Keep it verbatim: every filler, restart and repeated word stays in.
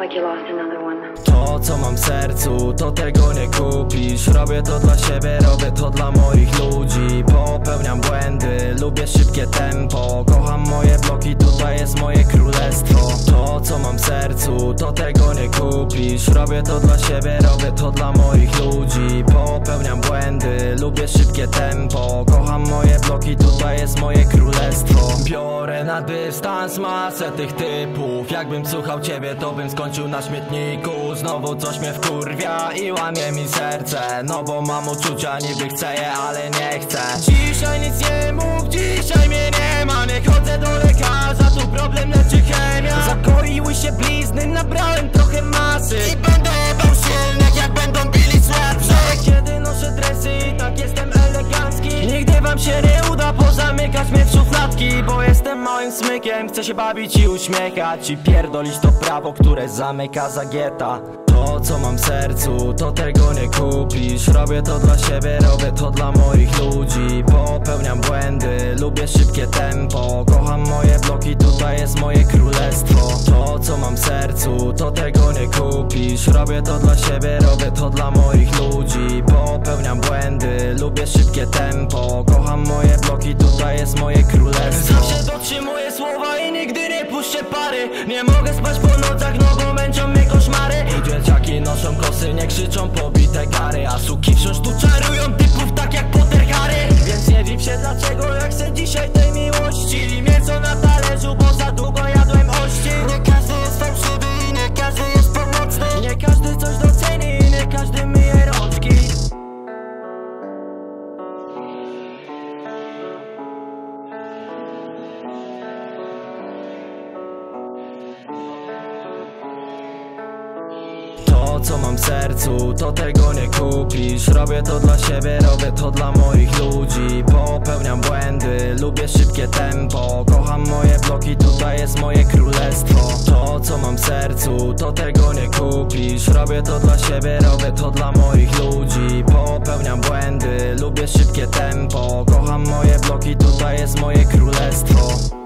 like you lost another one. To co mam w sercu, to tego nie kupisz. Robię to dla siebie, robię to dla moich ludzi. Popełniam błędy, lubię szybkie tempo. Kocham moje bloki, tutaj jest moje królestwo. To co mam w sercu, to tego nie kupisz. Robię to dla siebie, robię to dla moich ludzi. Popełniam błędy, lubię szybkie tempo. Kocham moje bloki, tutaj jest moje królestwo. Biorę na dystans masę tych typów. Jakbym słuchał ciebie, to bym skończył na śmietniku. Znowu coś mnie wkurwia i łamie mi serce. No bo mam uczucia, niby chcę je, ale nie chcę. Dzisiaj nic nie mów, dzisiaj mnie nie ma. Nie chodzę do lekarza, tu problem leczy chemia. Zakoiły się blizny, nabrałem trochę masy i będę jebał silnych, jak będą bili słabsze. Kiedy noszę dresy i tak jestem elegancki. Nigdy wam się nie uda pozamykać mnie w szufladki, bo jestem małym smykiem, chcę się bawić i uśmiechać i pierdolić to prawo, które zamyka zagieta. To co mam w sercu, to tego nie kupisz. Robię to dla siebie, robię to dla moich ludzi. Popełniam błędy, lubię szybkie tempo. Kocham moje bloki, tutaj jest moje królestwo. To co mam w sercu, to tego nie kupisz. Robię to dla siebie, robię to dla moich ludzi. Popełniam błędy, lubię szybkie tempo. Kocham moje bloki, tutaj jest moje królestwo. Zawsze dotrzymuję słowa i nigdy nie puszczę pary. Nie mogę spać po nocach, no bo męczą mnie koszmary. I dzieciaki noszą kosy, nie krzyczą pobite gary. A suki wciąż tu czarują typów tak jak Potter Harry. Więc nie dziw się dlaczego ja chcę dzisiaj tej miłości. Mięso na talerzu, bo za długo jadłem ości. Nie każdy jest fałszywy i nie każdy jest pomocny. Nie każdy coś doceni i nie każdy myje rączki. To co mam w sercu, to tego nie kupisz. Robię to dla siebie, robię to dla moich ludzi. Popełniam błędy, lubię szybkie tempo. Kocham moje bloki, tutaj jest moje królestwo. To co mam w sercu, to tego nie kupisz. Robię to dla siebie, robię to dla moich ludzi. Popełniam błędy, lubię szybkie tempo. Kocham moje bloki, tutaj jest moje królestwo.